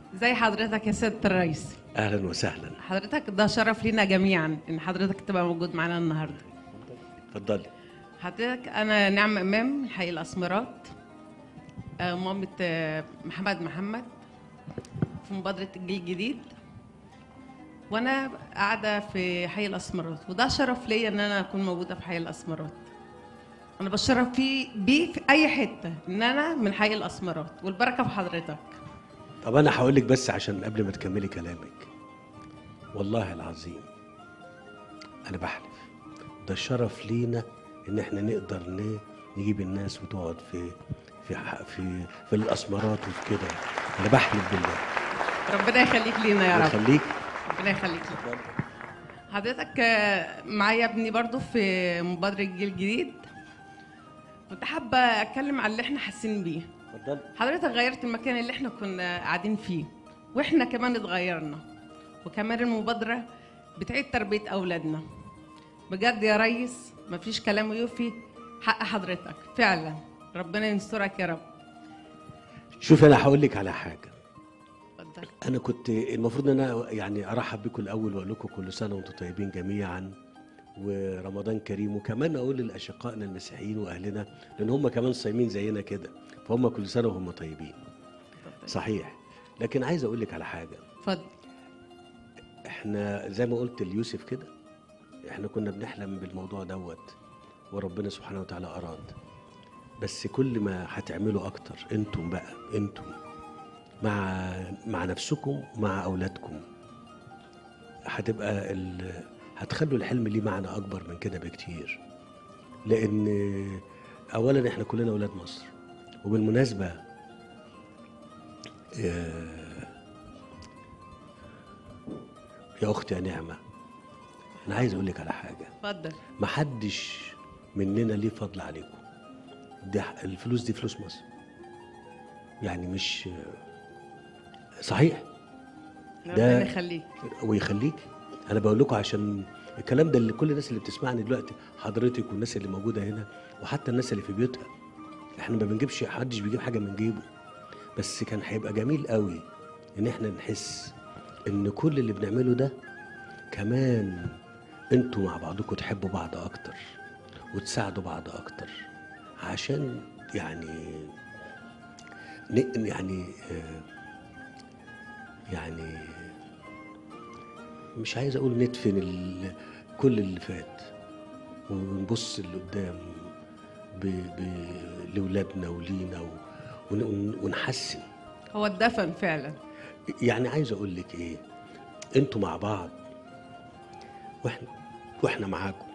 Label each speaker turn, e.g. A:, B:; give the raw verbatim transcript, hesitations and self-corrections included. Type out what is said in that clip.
A: زي حضرتك يا سيادة الرئيس.
B: اهلا وسهلا.
A: حضرتك ده شرف لينا جميعا ان حضرتك تبقى موجود معانا النهارده.
B: اتفضلي.
A: حضرتك انا نعمة امام من حي الاسمرات، آه، مامة آه، محمد محمد في مبادرة الجيل الجديد، وانا قاعدة في حي الاسمرات، وده شرف ليا ان انا اكون موجودة في حي الاسمرات. انا بشرف فيه بيه في اي حتة ان انا من حي الاسمرات، والبركة في حضرتك.
B: طب انا هقول لك بس عشان قبل ما تكملي كلامك، والله العظيم انا بحلف ده الشرف لينا ان احنا نقدر ن- نجيب الناس وتقعد في في ح- في في الاسمرات وفي كده. انا بحلف بالله.
A: ربنا يخليك لينا يا رب.
B: يخليك.
A: ربنا يخليك لينا. حضرتك آه، معايا ابني برضو في مبادرة الجيل الجديد، كنت حابة أتكلم عن اللي احنا حاسين بيه.
B: اتفضل.
A: حضرتك غيرت المكان اللي احنا كنا قاعدين فيه، واحنا كمان اتغيرنا، وكمان المبادرة بتعيد تربية أولادنا. بجد يا ريس مفيش كلام يوفي حق حضرتك فعلا. ربنا ينصرك يا رب.
B: شوف انا هقول لك على حاجه.
A: اتفضل.
B: انا كنت المفروض ان انا يعني ارحب بكم الاول واقول لكم كل سنه وانتم طيبين جميعا ورمضان كريم، وكمان اقول لاشقائنا المسيحيين واهلنا لان هم كمان صايمين زينا كده، فهم كل سنه وهم طيبين.
A: اتفضل.
B: صحيح. لكن عايز اقول لك على حاجه.
A: اتفضل.
B: احنا زي ما قلت ليوسف كده، احنا كنا بنحلم بالموضوع دوت وربنا سبحانه وتعالى اراد. بس كل ما هتعملوا اكتر انتم بقى انتم مع مع نفسكم مع اولادكم، هتبقى ال... هتخلوا الحلم ليه معنى اكبر من كده بكتير. لان اولا احنا كلنا اولاد مصر. وبالمناسبه آه، يا اختي يا نعمه، انا عايز اقول لك على حاجه.
A: اتفضل.
B: محدش مننا ليه فضل عليكم. دي الفلوس دي فلوس مصر، يعني مش صحيح.
A: ربنا يخليك.
B: ويخليك. انا بقول لكم عشان الكلام ده اللي كل الناس اللي بتسمعني دلوقتي، حضرتك والناس اللي موجوده هنا وحتى الناس اللي في بيوتها، احنا ما بنجيبش، حدش بيجيب حاجه من جيبه. بس كان هيبقى جميل قوي ان احنا نحس ان كل اللي بنعمله ده كمان انتوا مع بعضكم تحبوا بعض اكتر وتساعدوا بعض اكتر، عشان يعني ن- يعني آه، يعني مش عايز اقول ندفن ال- كل اللي فات ونبص لقدام ب- ب- لولادنا ولينا و- ون- ونحسن.
A: هو اتدفن فعلا.
B: يعني عايز اقول لك ايه، انتوا مع بعض واحنا واحنا معاكم.